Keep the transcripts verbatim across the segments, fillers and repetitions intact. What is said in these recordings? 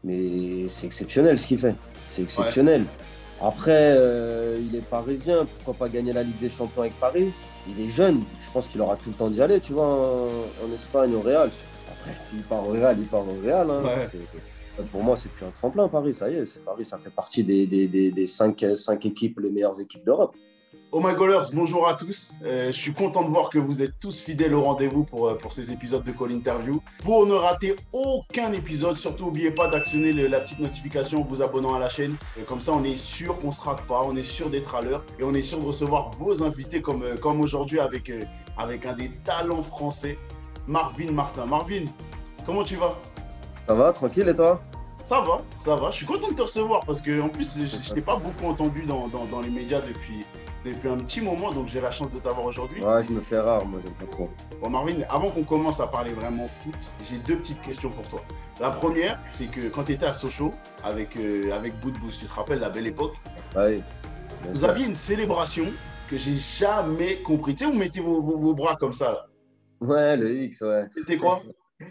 Mais c'est exceptionnel ce qu'il fait. C'est Ouais. exceptionnel. Après, euh, il est parisien. Pourquoi pas gagner la Ligue des Champions avec Paris? Il est jeune. Je pense qu'il aura tout le temps d'y aller, tu vois, en, en Espagne, au Real. Après, s'il part au Real, il part au Real, hein. Ouais. C'est- Pour moi, c'est plus un tremplin, Paris. Ça y est, c'est Paris. Ça fait partie des, des, des, des cinq, cinq équipes, les meilleures équipes d'Europe. Oh my Goalers, bonjour à tous. Euh, je suis content de voir que vous êtes tous fidèles au rendez-vous pour, euh, pour ces épisodes de Call Interview. Pour ne rater aucun épisode, surtout n'oubliez pas d'actionner le- la petite notification en vous abonnant à la chaîne. Et comme ça, on est sûr qu'on ne se rate pas, on est sûr d'être à l'heure et on est sûr de recevoir vos invités comme, euh, comme aujourd'hui avec, euh, avec un des talents français, Marvin Martin. Marvin, comment tu vas? Ça va, tranquille, et toi? Ça va, ça va. Je suis content de te recevoir parce que en plus, je ne t'ai pas beaucoup entendu dans, dans, dans les médias depuis, depuis un petit moment, donc j'ai la chance de t'avoir aujourd'hui. Ouais, je me fais rare, moi, j'aime pas trop. Bon, Marvin, avant qu'on commence à parler vraiment foot, j'ai deux petites questions pour toi. La première, c'est que quand tu étais à Sochaux avec, euh, avec Bout de Bouche, tu te rappelles la belle époque, Ah oui, bien vous sûr. aviez une célébration que j'ai jamais compris. Tu sais, vous mettez vos, vos, vos bras comme ça, là. Ouais, le X, ouais. C'était quoi?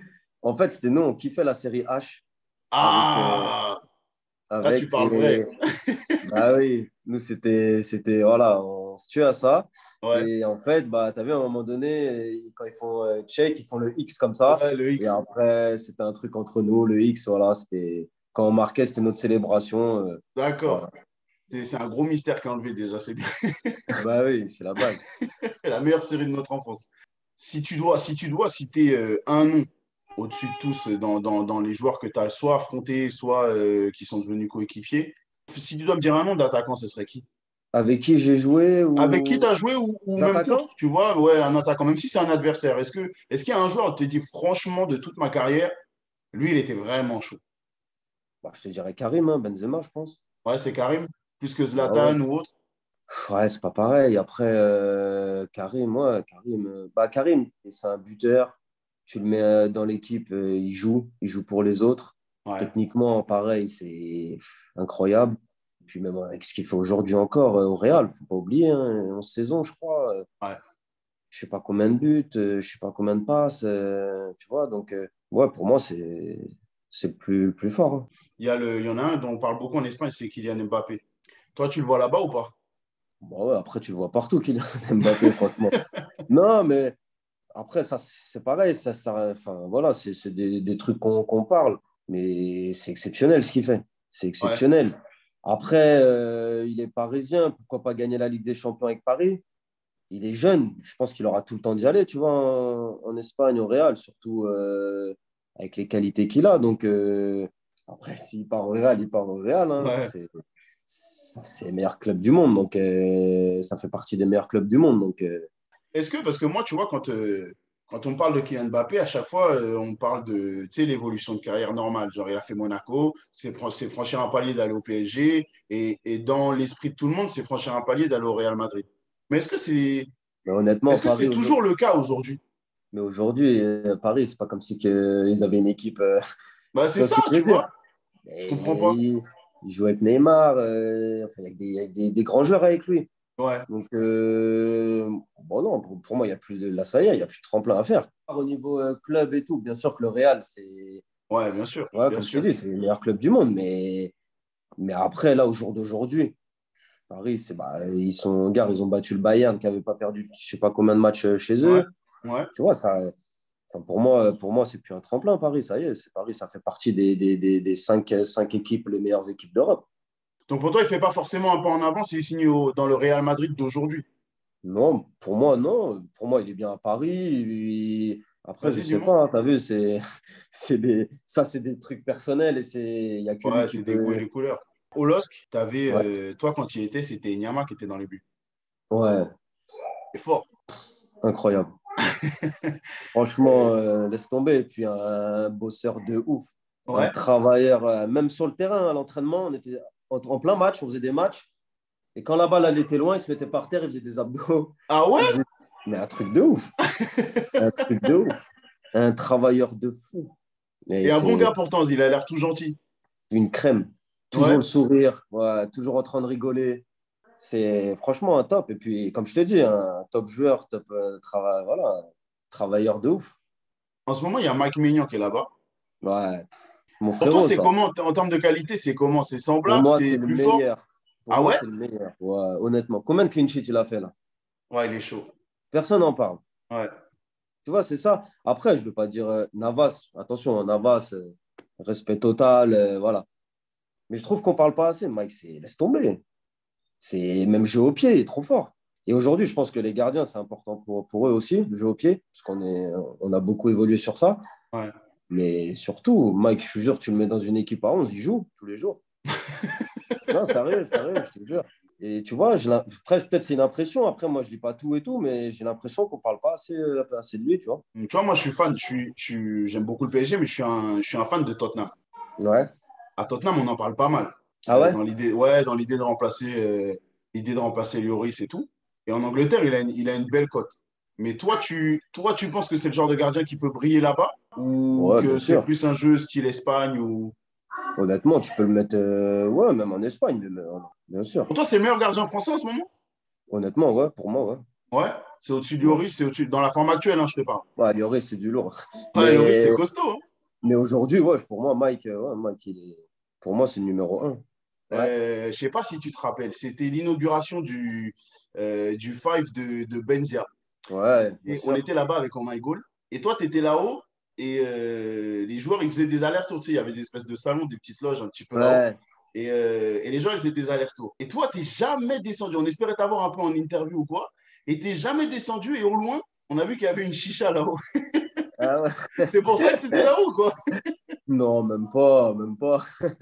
En fait, c'était nous, on kiffait la série H avec, euh, Ah, là, tu avec parles et vrai. bah oui, nous c'était c'était voilà, on se tue à ça. Ouais, Et en fait, bah tu as vu à un moment donné quand ils font euh, check, ils font le X comme ça. ouais, le Et X. après, c'était un truc entre nous, le X, voilà, c'était quand on marquait, c'était notre célébration. euh, D'accord. voilà. C'est c'est un gros mystère qui est enlevé déjà, c'est bien. Bah oui, c'est la base. La meilleure série de notre enfance. Si tu dois, si tu dois citer euh, un nom au-dessus de tous euh, dans, dans, dans les joueurs que tu as soit affrontés, soit euh, qui sont devenus coéquipiers, si tu dois me dire un nom d'attaquant, ce serait qui? Avec qui j'ai joué Avec qui ou tu as joué ou, ou même contre, d'attaquant? tu vois, ouais, un attaquant, même si c'est un adversaire. Est-ce que, est-ce qu'il y a un joueur, tu t'es dit franchement, de toute ma carrière, lui, il était vraiment chaud. Bah, je te dirais Karim, hein, Benzema, je pense. Ouais, c'est Karim, plus que Bah ouais. Zlatan ou autre. Ouais, c'est pas pareil. Après, euh, Karim, ouais, Karim, euh, bah, Karim, c'est un buteur. Tu le mets euh, dans l'équipe, euh, il joue, il joue pour les autres. Ouais, Techniquement, pareil, c'est incroyable. Puis même avec ce qu'il fait aujourd'hui encore euh, au Real, faut pas oublier, hein, onze saisons, je crois. euh, ouais. je sais pas combien de buts, euh, je sais pas combien de passes, euh, tu vois. Donc, euh, ouais, pour moi, c'est c'est plus, le plus fort, hein. Il y a le, il y en a un dont on parle beaucoup en Espagne, c'est Kylian Mbappé. Toi, tu le vois là-bas ou pas? Bon, ouais, après, tu le vois partout, Kylian Mbappé, franchement. Non, mais après, ça, c'est pareil. Ça, ça, enfin, voilà, c'est c'est des, des trucs qu'on qu'on parle, mais c'est exceptionnel ce qu'il fait. C'est Ouais. exceptionnel. Après, euh, il est parisien. Pourquoi pas gagner la Ligue des Champions avec Paris? Il est jeune. Je pense qu'il aura tout le temps d'y aller, tu vois, en, en Espagne, au Real, surtout euh, avec les qualités qu'il a. Donc, euh, après, s'il part au Real, il part au Real, hein. Ouais. C'est c'est les meilleurs clubs du monde. Donc, euh, ça fait partie des meilleurs clubs du monde. Donc, euh, Est-ce que, parce que moi, tu vois, quand, euh, quand on parle de Kylian Mbappé, à chaque fois, euh, on parle de, tu sais, l'évolution de carrière normale. Genre, il a fait Monaco, c'est fran- c'est franchir un palier d'aller au P S G, et, et dans l'esprit de tout le monde, c'est franchir un palier d'aller au Real Madrid. Mais est-ce que c'est, mais honnêtement, est-ce que Paris, c'est toujours le cas aujourd'hui? mais aujourd'hui, euh, Paris, c'est pas comme si que ils avaient une équipe. euh, Bah, tu c'est vois ce ça, que je tu veux dire? vois. Je comprends Et pas. il, il joue avec Neymar, euh, enfin, il y a des, avec des, des grands joueurs avec lui. Ouais, Donc, euh, bon, non, pour, pour moi, il y a plus de, là, ça y est, il n'y a plus de tremplin à faire. Au niveau euh, club et tout, bien sûr que le Real, c'est, ouais, bien c'est- sûr, voilà, bien comme je t'ai sûr. dit, c'est le meilleur club du monde. Mais, mais après, là, au jour d'aujourd'hui, Paris, c'est, bah, ils sont, gars, ils ont battu le Bayern qui n'avait pas perdu, je sais pas combien de matchs euh, chez Ouais, eux. ouais. Tu vois, ça, enfin, pour moi, pour moi, c'est plus un tremplin, Paris, ça y est. C'est Paris, ça fait partie des, des, des, des cinq, cinq équipes, les meilleures équipes d'Europe. Donc pour toi, il fait pas forcément un pas en avant s'il signe au- dans le Real Madrid d'aujourd'hui. Non, pour moi, non. Pour moi, il est bien à Paris. Il- Après, je Vas-y, sais dis-moi. pas, tu as vu, c'est, c'est des... ça, c'est des trucs personnels et c'est... il n'y a que lui Ouais, qui c'est des goûts et peut. des couleurs. Au LOSC, t'avais, Ouais, euh, toi, quand il y étais, c'était Nyama qui était dans les buts. ouais, C'est fort. incroyable. Franchement, Euh, euh, laisse tomber. Et puis, un bosseur de ouf. Un ouais. travailleur, euh, même sur le terrain, à l'entraînement, on était en, en plein match, on faisait des matchs. Et quand la balle, elle était loin, il se mettait par terre, il faisait des abdos. Ah ouais? Il faisait... Mais un truc de ouf. Un truc de ouf. Un travailleur de fou. Et Et un bon c'est gars pourtant, il a l'air tout gentil. une crème. Toujours Ouais. le sourire, ouais, toujours en train de rigoler. C'est franchement un top. Et puis, comme je te dis, un top joueur, top euh, trava- voilà, travailleur de ouf. En ce moment, il y a Mike Maignan qui est là-bas. Ouais. Mon Pour toi, frérot, c'est ça. comment en termes de qualité? C'est comment? C'est Pour semblable? moi, C'est c'est le plus fort? meilleur. Pour Ah moi, ouais? c'est le meilleur. Ouais, honnêtement. Combien de clean sheets il a fait là? Ouais, il est chaud. Personne n'en parle. Ouais. Tu vois, c'est ça. Après, je ne veux pas dire euh, Navas. Attention, hein, Navas, euh, respect total, euh, voilà. Mais je trouve qu'on ne parle pas assez. Mike, c'est laisse tomber. C'est même jeu au pied, il est trop fort. Et aujourd'hui, je pense que les gardiens, c'est important pour, pour eux aussi, le jeu au pied, parce qu'on est, on a beaucoup évolué sur ça. Ouais. Mais surtout, Mike, je te jure, tu le mets dans une équipe à onze, il joue tous les jours. Non, sérieux, sérieux, je te jure. Et tu vois, j'ai l'im- après, peut-être c'est une impression. Après, moi, je lis pas tout et tout, mais j'ai l'impression qu'on parle pas assez, euh, assez de lui, tu vois. Tu vois, moi, je suis fan. Je suis, je suis- j'aime beaucoup le P S G, mais je suis un, je suis un fan de Tottenham. Ouais. À Tottenham, on en parle pas mal. Ah Euh, ouais? dans l'idée, ouais, dans l'idée de remplacer, euh, l'idée de remplacer Lloris et tout. Et en Angleterre, il a une, il a une belle cote. Mais toi, tu, toi, tu penses que c'est le genre de gardien qui peut briller là-bas ou Ouais, que bien c'est sûr. plus un jeu style Espagne ou... Honnêtement, tu peux le mettre, euh, ouais, même en Espagne, mais, euh, bien sûr. Pour toi, c'est le meilleur gardien français en ce moment? Honnêtement, ouais, pour moi, ouais. Ouais, c'est au-dessus de Ouais. Lloris, c'est au-dessus dans la forme actuelle, hein, je te parle. Ouais, Lloris, c'est du lourd. Ouais, Lloris, Mais, c'est costaud, hein. mais aujourd'hui, ouais, pour moi, Mike, euh, ouais, Mike, il est, pour moi, c'est le numéro un. Ouais. Euh, je sais pas si tu te rappelles, c'était l'inauguration du, euh, du Five de, de Benzia. Ouais, bien Et on sûr. était là-bas avec Oh My Goal. Et toi, tu étais là-haut et euh, les joueurs, ils faisaient des allers-retours. Tu sais, il y avait des espèces de salons, des petites loges un petit peu là-haut. Ouais. Et, euh, et les joueurs, ils faisaient des allers-retours. Et toi, tu n'es jamais descendu. On espérait t'avoir un peu en interview ou quoi. Et tu n'es jamais descendu. Et au loin, on a vu qu'il y avait une chicha là-haut. Ah ouais. C'est pour ça que tu étais là-haut, quoi. Non, même pas, même pas.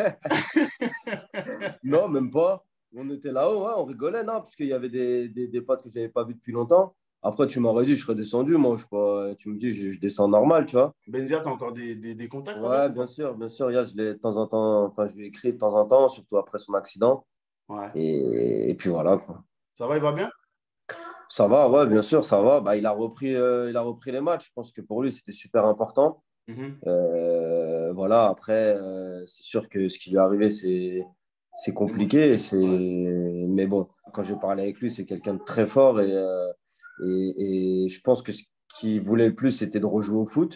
Non, même pas. On était là-haut, ouais, on rigolait, non, parce qu'il y avait des, des, des potes que je n'avais pas vus depuis longtemps. Après, tu m'aurais dit, je serais descendu. Moi, je sais pas, tu me dis, je, je descends normal, tu vois. Benzia, tu as encore des, des, des contacts avec Ouais, ou bien pas? sûr, bien sûr. Là, je l'ai de temps en temps, enfin, je lui ai écrit de temps en temps, surtout après son accident. Ouais. Et, et puis voilà, quoi. Ça va, il va bien? Ça va, ouais, bien sûr, ça va. Bah, il a repris, euh, il a repris les matchs. Je pense que pour lui, c'était super important. Mhm. Euh, voilà, après, euh, c'est sûr que ce qui lui est arrivé, c'est, c'est Émotion. compliqué. C'est... Ouais. Mais bon, quand j'ai parlé avec lui, c'est quelqu'un de très fort et, euh, et, et je pense que ce qu'il voulait le plus, c'était de rejouer au foot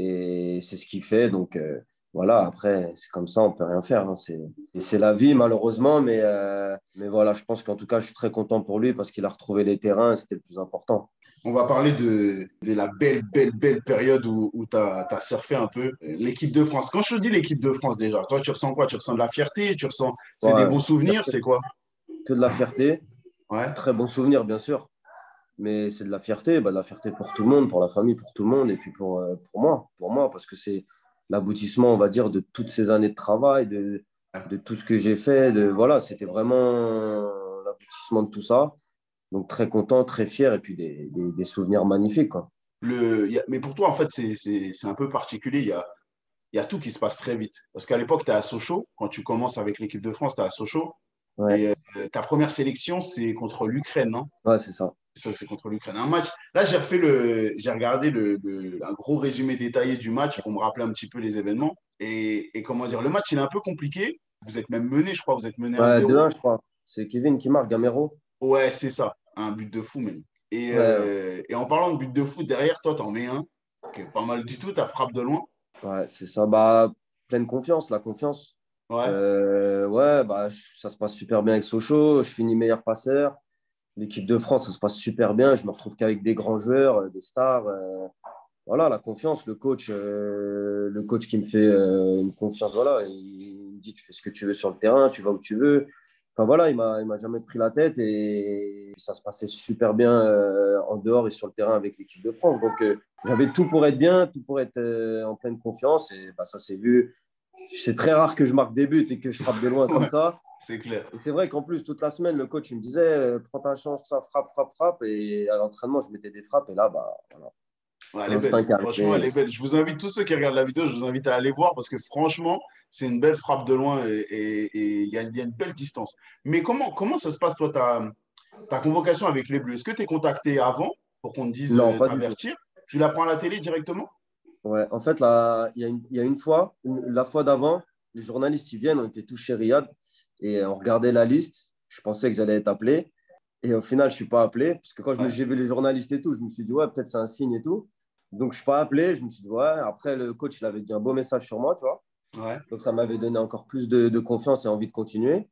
et c'est ce qu'il fait. Donc euh, voilà, après, c'est comme ça, on peut rien faire, hein. C'est, et c'est la vie, malheureusement, mais, euh, mais voilà, je pense qu'en tout cas, je suis très content pour lui parce qu'il a retrouvé les terrains et c'était le plus important. On va parler de, de la belle, belle, belle période où, où tu as surfé un peu euh, l'équipe de France. Quand je te dis l'équipe de France déjà, toi, tu ressens quoi? Tu ressens de la fierté? Tu ressens... C'est des Ouais, bons souvenirs? C'est quoi? que de la fierté, Ouais. très bon souvenir, bien sûr. Mais c'est de la fierté, bah, de la fierté pour tout le monde, pour la famille, pour tout le monde, et puis pour, euh, pour moi, pour moi, parce que c'est l'aboutissement, on va dire, de toutes ces années de travail, de, de tout ce que j'ai fait. De, voilà, c'était vraiment l'aboutissement de tout ça. Donc très content, très fier, et puis des, des, des souvenirs magnifiques, quoi. Le, il y a- mais pour toi, en fait, c'est c'est- c'est un peu particulier. Il y a, il y a tout qui se passe très vite. Parce qu'à l'époque, tu es à Sochaux. Quand tu commences avec l'équipe de France, tu es à Sochaux. Ouais, Et euh, ta première sélection, c'est contre l'Ukraine, non? ouais, c'est ça. C'est sûr que c'est contre l'Ukraine. Un match. Là, j'ai refait le, j'ai regardé le, le- un gros résumé détaillé du match pour me rappeler un petit peu les événements. Et, et comment dire, le match, il est un peu compliqué. Vous êtes même mené, je crois, vous êtes mené Ouais, un zéro. deux un, je crois. C'est Kevin qui marque, Gamero. Ouais, c'est ça. Un but de fou, même. Et, Ouais, euh, et en parlant de but de fou, derrière toi, t'en mets un, qui est pas mal du tout, ta frappe de loin. ouais, c'est ça. Bah, pleine confiance, la confiance. Ouais. Euh, ouais, bah, ça se passe super bien avec Sochaux. Je finis meilleur passeur. L'équipe de France, ça se passe super bien. Je me retrouve qu'avec des grands joueurs, euh, des stars. euh, voilà, la confiance, le coach, euh, le coach qui me fait euh, une confiance, voilà, il me dit tu fais ce que tu veux sur le terrain, tu vas où tu veux. Enfin voilà, il m'a, il m'a jamais pris la tête et ça se passait super bien euh, en dehors et sur le terrain avec l'équipe de France. Donc euh, j'avais tout pour être bien, tout pour être euh, en pleine confiance et bah, ça s'est vu. C'est très rare que je marque des buts et que je frappe de loin comme Ouais, ça. c'est clair. Et c'est vrai qu'en plus, toute la semaine, le coach il me disait euh, prends ta chance, ça, frappe, frappe, frappe. Et à l'entraînement, je mettais des frappes. Et là, bah, voilà, Ouais, elle est belle. l'instinct qui est Franchement, elle arrivé. est belle. Je vous invite, tous ceux qui regardent la vidéo, je vous invite à aller voir parce que franchement, c'est une belle frappe de loin et et- et il y, a il y a une belle distance. Mais comment, comment ça se passe, toi, ta, ta convocation avec les Bleus? Est-ce que tu es contacté avant pour qu'on te dise Non, euh, pas du tout. t'avertir? Tu la prends à la télé directement? Ouais, en fait, là, il y a une, il y a une fois, une- la fois d'avant, les journalistes ils viennent, on était tous chez Riyad et on regardait la liste. Je pensais que j'allais être appelé. Et au final, je ne suis pas appelé. Parce que quand je me- Ouais. j'ai vu les journalistes et tout, je me suis dit, ouais, peut-être c'est un signe et tout. Donc, je ne suis pas appelé. Je me suis dit, ouais. Après, le coach, il avait dit un beau message sur moi, tu vois. Ouais. Donc, ça m'avait donné encore plus de, de confiance et envie de continuer.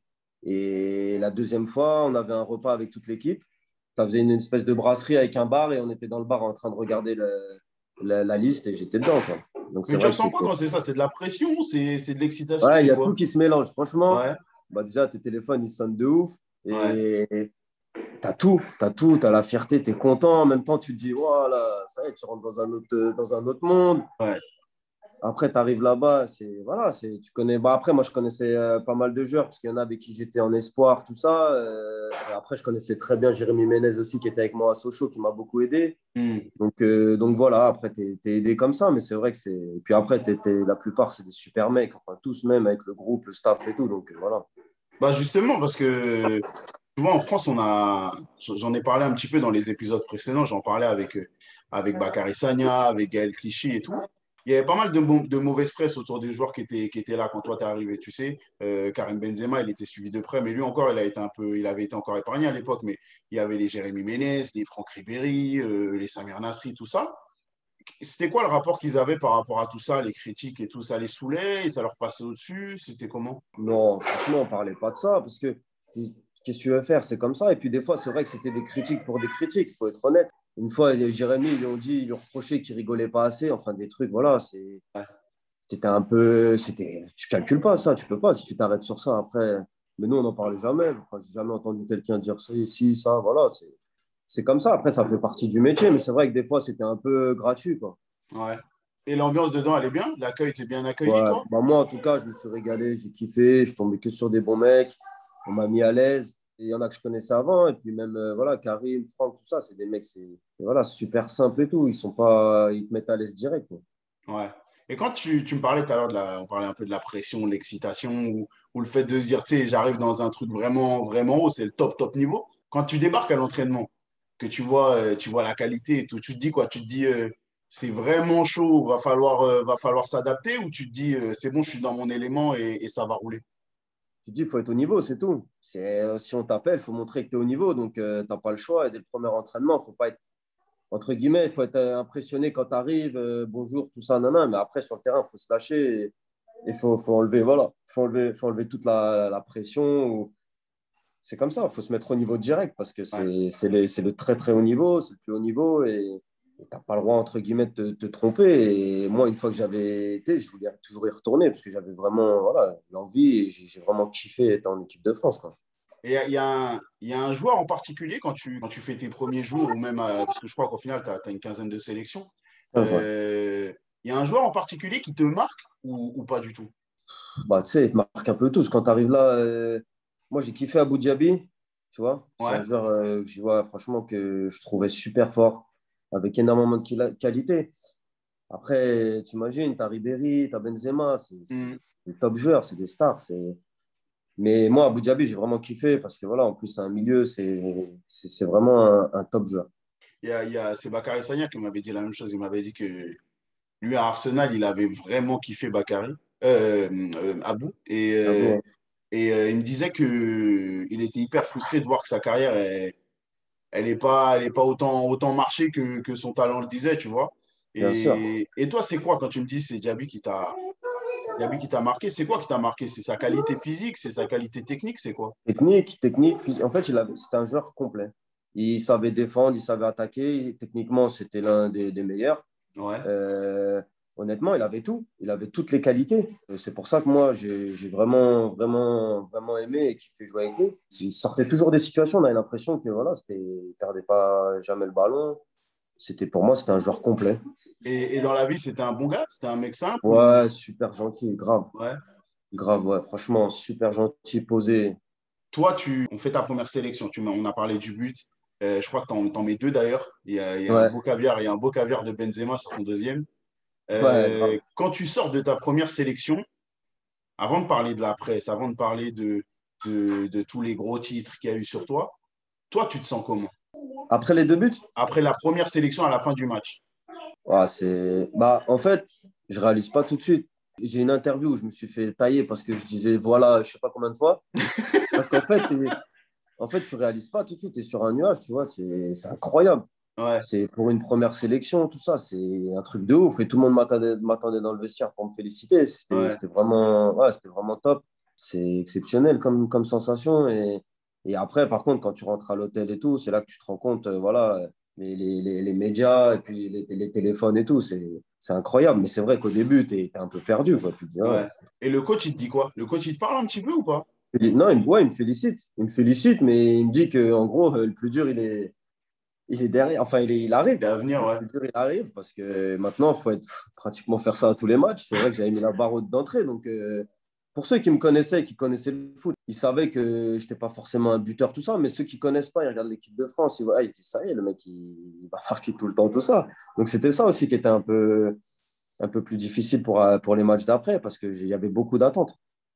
Et la deuxième fois, on avait un repas avec toute l'équipe. Ça faisait une espèce de brasserie avec un bar et on était dans le bar en train de regarder le, la, la liste et j'étais dedans, quoi. Donc, Mais c'est tu vrai que ressens c'est quoi quand c'est ça? C'est de la pression? C'est c'est de l'excitation? ouais, il C'est y a quoi? tout qui se mélange. Franchement, Ouais, bah déjà, tes téléphones, ils sonnent de ouf. ouais. Et t'as tout, t'as tout, t'as la fierté, t'es content. En même temps, tu te dis, voilà, ça y est, tu rentres dans un autre, dans un autre monde. Ouais. Après, tu arrives là-bas, c'est voilà, c'est tu connais. Bah, après, moi, je connaissais euh, pas mal de joueurs parce qu'il y en a avec qui j'étais en espoir, tout ça. Euh, et après, je connaissais très bien Jérémy Ménez aussi, qui était avec moi à Sochaux, qui m'a beaucoup aidé. Hmm. Donc, euh, donc voilà, après, tu es, aidé comme ça, mais c'est vrai que c'est. Et puis après, t'es, t'es- la plupart, c'est des super mecs, enfin, tous même avec le groupe, le staff et tout. Donc, euh, voilà. Bah justement, parce que tu vois, en France, on a, j'en ai parlé un petit peu dans les épisodes précédents, j'en parlais avec, euh, avec Bakary Sagna, avec Gaël Clichy et tout. Il y avait pas mal de, mau- de mauvaises presse autour des joueurs qui étaient, qui étaient là quand toi t'es arrivé. Tu sais, euh, Karim Benzema, il était suivi de près, mais lui encore, il a été un peu, il avait été encore épargné à l'époque. Mais il y avait les Jérémy Ménez, les Franck Ribéry, euh, les Samir Nasri, tout ça. C'était quoi le rapport qu'ils avaient par rapport à tout ça, les critiques et tout? Ça les saoulait et ça leur passait au-dessus? C'était comment? Non, franchement, on parlait pas de ça parce que qu'est-ce que tu veux faire? C'est comme ça. Et puis des fois, c'est vrai que c'était des critiques pour des critiques, il faut être honnête. Une fois, les- Jérémy, ils lui ont dit, ils lui ont reproché qu'il rigolait pas assez. Enfin, des trucs, voilà, c'est, Ouais. c'était un peu. C'était, tu calcules pas ça, tu peux pas si tu t'arrêtes sur ça après. Mais nous, on n'en parlait jamais. Enfin, j'ai jamais entendu quelqu'un dire ça, si, ça, voilà. C'est, c'est comme ça. Après, ça fait partie du métier, mais c'est vrai que des fois, c'était un peu gratuit, quoi. Ouais. Et l'ambiance dedans, elle est bien? L'accueil, t'es bien accueilli, Ouais, toi? bah moi, en tout cas, je me suis régalé, j'ai kiffé, je tombais que sur des bons mecs, on m'a mis à l'aise. Et il y en a que je connaissais avant, et puis même, euh, voilà, Karim, Franck, tout ça, c'est des mecs, c'est voilà, super simple et tout. Ils sont pas, ils te mettent à l'aise direct, quoi. Ouais. Et quand tu, tu me parlais tout à l'heure de la, on parlait un peu de la pression, de l'excitation, ou, ou le fait de se dire, tu sais, j'arrive dans un truc vraiment, vraiment haut, c'est le top, top niveau. Quand tu débarques à l'entraînement, que tu vois, euh, tu vois la qualité et tout, tu te dis quoi? Tu te dis, euh, c'est vraiment chaud, va falloir, euh, va falloir s'adapter, ou tu te dis, euh, c'est bon, je suis dans mon élément et, et ça va rouler. Tu te dis, il faut être au niveau, c'est tout. C'est, euh, si on t'appelle, il faut montrer que tu es au niveau, donc euh, tu n'as pas le choix. Et dès le premier entraînement, il faut pas être, entre guillemets, il faut être euh, impressionné quand tu arrives, euh, bonjour, tout ça, nanana. Mais après, sur le terrain, il faut se lâcher. Il faut, faut enlever, voilà, faut enlever, faut enlever toute la, la pression. C'est comme ça, il faut se mettre au niveau direct parce que Ouais. c'est c'est les- c'est le très très haut niveau, c'est le plus haut niveau et tu n'as pas le droit, entre guillemets, de te, te tromper. Et moi, une fois que j'avais été, je voulais toujours y retourner parce que j'avais vraiment voilà, l'envie et j'ai j'ai vraiment kiffé être en équipe de France, quoi. Et il y a, il y a un, il y a un joueur en particulier quand tu, quand tu fais tes premiers jours, ou même, euh, parce que je crois qu'au final, tu as, une quinzaine de sélections, quinze, ouais. euh, il y a un joueur en particulier qui te marque ou, ou pas du tout? Bah, tu sais, il te marque un peu tous. Quand tu arrives là, euh, moi j'ai kiffé Abu Dhabi, tu vois. C'est Ouais. un joueur euh, que je vois franchement que je trouvais super fort, avec énormément de quali- qualité. Après, tu imagines, tu as Ribéry, tu as Benzema, c'est c'est- Hmm. c'est des top joueurs, c'est des stars. c'est- Mais moi, Abu Dhabi, j'ai vraiment kiffé parce que voilà, en plus, c'est un milieu, c'est c'est- c'est vraiment un, un top joueur. Il y a, il y a, c'est Bakary Sagna qui m'avait dit la même chose. Il m'avait dit que lui, à Arsenal, il avait vraiment kiffé Bakary, euh, euh, Abou. Et, Ah euh, bon, et euh, il me disait que il était hyper frustré de voir que sa carrière, elle, elle est pas, elle est pas autant, autant marché que, que son talent le disait, tu vois. bien sûr. Et, et toi, c'est quoi quand tu me dis c'est Diaby qui t'a c'est Diaby qui t'a marqué? C'est quoi qui t'a marqué? C'est sa qualité physique? C'est sa qualité technique? C'est quoi? Technique, technique, phys- en fait, il avait- c'était un joueur complet. Il savait défendre, il savait attaquer. Techniquement, c'était l'un des, des meilleurs. Ouais. Euh, honnêtement, il avait tout. Il avait toutes les qualités. Et c'est pour ça que moi, j'ai j'ai vraiment, vraiment, vraiment aimé et kiffé jouer avec lui. Il sortait toujours des situations. On avait l'impression que voilà, c'était, il perdait pas jamais le ballon. C'était pour moi, c'était un joueur complet. Et, et dans la vie, c'était un bon gars? C'était un mec simple ou... Ouais, super gentil, grave, Ouais. grave, ouais. Franchement, super gentil, posé. Toi, tu, on fait ta première sélection. Tu m'as- on a parlé du but. Euh, je crois que tu en, mets deux d'ailleurs. Il y a, il y a un Ouais, beau caviar, il y a un beau caviar de Benzema sur ton deuxième. ouais, Euh, grave. quand tu sors de ta première sélection, avant de parler de la presse, avant de parler de, de, de tous les gros titres qu'il y a eu sur toi, toi, tu te sens comment? Après les deux buts, Après la première sélection à la fin du match. ouais, c'est, bah, en fait, je réalise pas tout de suite. J'ai une interview où je me suis fait tailler parce que je disais voilà, je sais pas combien de fois. Parce qu'en fait, t'es- en fait, tu réalises pas tout de suite, tu es sur un nuage, tu vois, c'est c'est incroyable. Ouais. C'est pour une première sélection, tout ça, c'est un truc de ouf. Et tout le monde m'attendait m'attendait dans le vestiaire pour me féliciter. C'était Ouais. c'était vraiment, ouais, c'était vraiment top. C'est exceptionnel comme, comme sensation. Et, et après, par contre, quand tu rentres à l'hôtel et tout, c'est là que tu te rends compte, euh, voilà, les, les, les, les médias et puis les, les téléphones et tout, c'est c'est incroyable. Mais c'est vrai qu'au début, tu es, un peu perdu, quoi. Tu te dis, ouais, Ouais. Et le coach, il te dit quoi? Le coach, il te parle un petit peu ou pas? non, il, me- ouais, il me félicite. Il me félicite, mais il me dit que en gros, euh, le plus dur, il est, il est derrière. Enfin, il, est- il arrive. Il est à venir, Le ouais. plus dur, il arrive parce que maintenant, il faut être, pratiquement faire ça à tous les matchs. C'est vrai que j'avais mis la barre haute d'entrée. Donc, euh, pour ceux qui me connaissaient et qui connaissaient le foot, ils savaient que je n'étais pas forcément un buteur, tout ça. Mais ceux qui ne connaissent pas, ils regardent l'équipe de France. Ils, voient, ah, ils se disent, ça y est, le mec, il, il va marquer tout le temps, tout ça. Donc, c'était ça aussi qui était un peu, un peu plus difficile pour, euh, pour les matchs d'après parce qu'il y avait beaucoup d'attentes.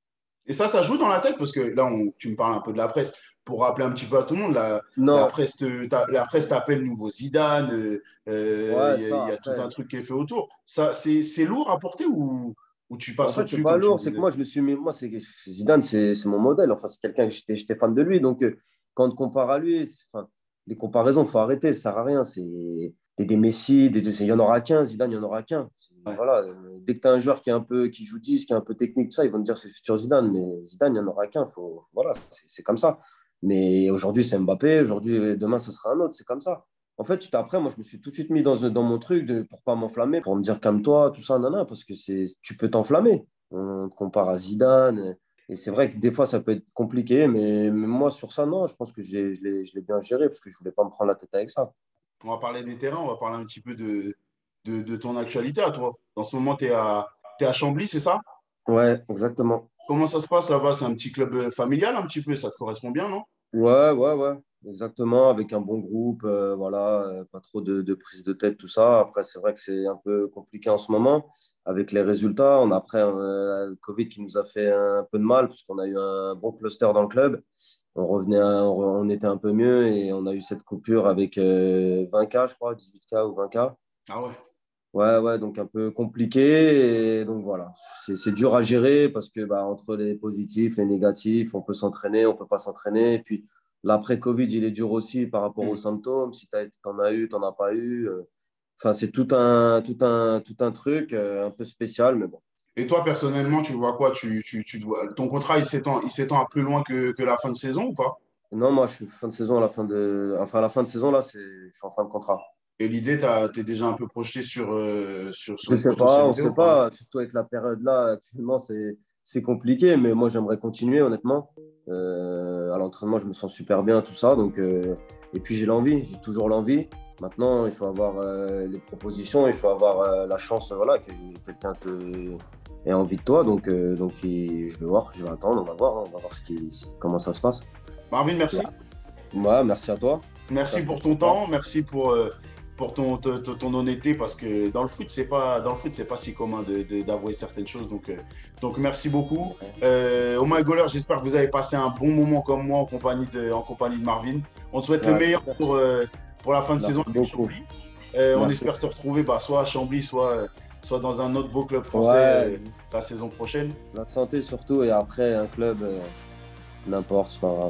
Et ça, ça joue dans la tête parce que là, on- tu me parles un peu de la presse. Pour rappeler un petit peu à tout le monde, la, la Non, presse te- t'a- la presse t'appelle nouveau Zidane. euh, euh, ouais, Il y, a il ça, y a tout après. un truc qui est fait autour. Ça, c'est c'est lourd à porter ou, ou tu En passes fait, c'est au-dessus, pas comme tu me lourd, c'est que disais? moi, je me suis mis. Moi, c'est Zidane, c'est c'est mon modèle. Enfin, c'est quelqu'un que j'étais j'étais fan de lui. Donc, euh, quand on te compare à lui, c'est- enfin, les comparaisons, il faut arrêter, ça sert à rien. C'est des, des Messi, des, des- il n'y en aura qu'un. Zidane, il n'y en aura qu'un. C'est- Ouais. Voilà, euh, dès que tu as un joueur qui, est un peu, qui joue dix, qui est un peu technique, tout ça, ils vont te dire c'est le futur Zidane. Mais Zidane, il n'y en aura qu'un. Faut, voilà, c'est c'est comme ça. Mais aujourd'hui, c'est Mbappé. Aujourd'hui, demain, ce sera un autre. C'est comme ça. En fait, tu- après, moi, je me suis tout de suite mis dans, dans mon truc de, pour pas m'enflammer, pour me dire calme-toi, tout ça, nana, parce que c'est, tu peux t'enflammer. On te compare à Zidane. Et c'est vrai que des fois, ça peut être compliqué, mais, mais moi, sur ça, non, je pense que j'ai- je l'ai je l'ai bien géré parce que je voulais pas me prendre la tête avec ça. On va parler des terrains, on va parler un petit peu de, de, de ton actualité à toi. Dans ce moment, tu es à, t'es à Chambly, c'est ça? Ouais, exactement. Comment ça se passe là-bas? C'est un petit club euh, familial un petit peu, ça te correspond bien, non? Ouais, ouais, ouais, exactement, avec un bon groupe, euh, voilà, euh, pas trop de, de prise de tête, tout ça. Après, c'est vrai que c'est un peu compliqué en ce moment avec les résultats. On a après euh, le Covid qui nous a fait un peu de mal parce qu'on a eu un bon cluster dans le club. On revenait, à- on, on était un peu mieux et on a eu cette coupure avec euh, vingt cas, je crois, dix-huit cas ou vingt cas. Ah ouais. Ouais, ouais, donc un peu compliqué. Et donc voilà, c'est c'est dur à gérer parce que bah, entre les positifs, les négatifs, on peut s'entraîner, on peut pas s'entraîner. Et puis l'après-Covid, il est dur aussi par rapport aux Hmm. symptômes. Si tu en as eu, tu n'en as pas eu. euh. Enfin, c'est tout un, tout un, tout un truc euh, un peu spécial, mais bon. Et toi, personnellement, tu vois quoi? Tu, tu, tu te vois... Ton contrat, il s'étend, il s'étend à plus loin que, que la fin de saison ou pas? Non, moi, je suis fin de saison à la fin de, enfin, à la fin de saison, là, c'est, je suis en fin de contrat. Et l'idée, tu es déjà un peu projeté sur, euh, sur, sur Je une sais pas, on potentialité sait ou pas? pas, surtout avec la période là, actuellement, c'est c'est compliqué, mais moi j'aimerais continuer honnêtement. Euh, à l'entraînement, je me sens super bien, tout ça. Donc, euh, et puis j'ai l'envie, j'ai toujours l'envie. Maintenant, il faut avoir euh, les propositions, il faut avoir euh, la chance voilà, que quelqu'un te ait envie de toi. Donc, euh, donc et je vais voir, je vais attendre, on va voir, hein, on va voir ce qui, comment ça se passe. Marvin, Et, merci. ouais, merci à toi. Ça, Merci c'était pour ton sympa. temps, merci pour, euh, pour ton, ton, ton- ton honnêteté, parce que dans le foot, c'est pas, dans le foot, c'est pas si commun de, de- d'avouer certaines choses. Donc, euh, donc merci beaucoup. Euh, Oh My Goaler, j'espère que vous avez passé un bon moment comme moi en compagnie de, en compagnie de Marvin. On te souhaite le Ouais, meilleur super. pour, euh, pour la fin de saison Merci avec beaucoup. Chambly. Euh, on Merci. espère te retrouver bah, soit à Chambly, soit, euh, soit dans un autre beau club français Ouais, euh, la saison prochaine. la santé surtout, et après un club, euh, n'importe, c'est pas grave.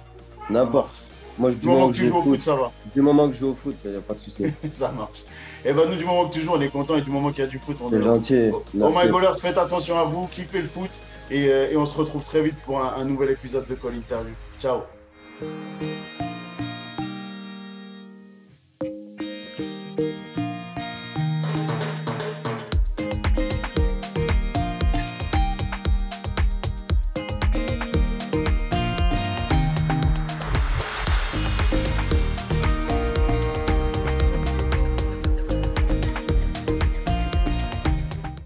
Ça N'importe. marche. Moi, je- Du du moment moment que que je tu joue au joues au foot, foot, ça va. du moment que je joue au foot, il n'y a pas de souci. Ça marche. Et ben nous, du moment que tu joues, on est content. Et du moment qu'il y a du foot, on est C'est heureux. gentil. Oh, oh my Merci. goalers, faites attention à vous, kiffez le foot. Et, euh, et on se retrouve très vite pour un, un nouvel épisode de Call Interview. Ciao.